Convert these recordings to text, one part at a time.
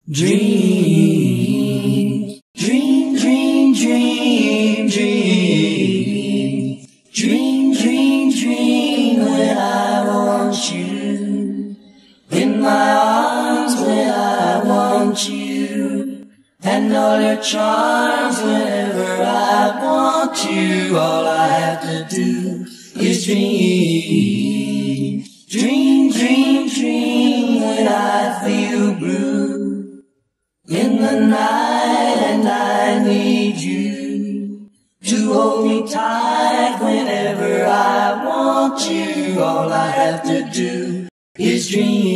Dream, dream, dream, dream, dream. Dream, dream, dream when I want you. In my arms when I want you. And all your charms whenever I want you. All I have to do is dream. Dream, dream, dream when I feel blue in the night and I need you to hold me tight whenever I want you. All I have to do is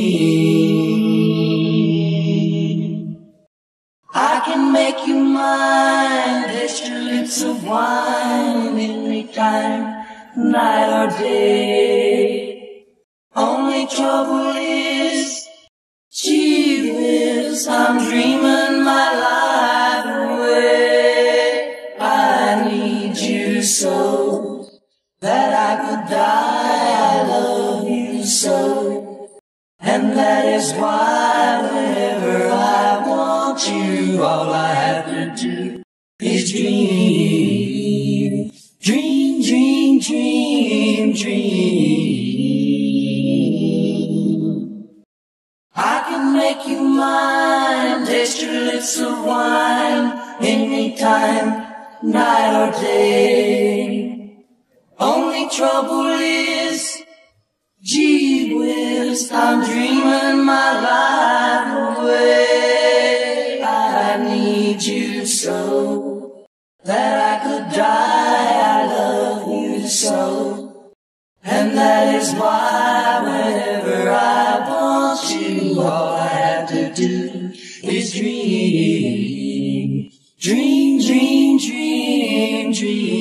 dream. I can make you mine, taste your lips of wine any time, night or day. Only trouble is, gee whiz, I'm dreaming my life away. I need you so that I could die. I love you so, and that is why whenever I want you, all I have to do is dream. Dream, dream, dream, dream. I can make you mine, taste your lips of wine, anytime, night or day. Only trouble is, gee whiz, I'm dreaming my life away. I need you so that I could die. I love you so, and that is why whenever I want you, all I have to do is dream. Dream, dream, dream, dream.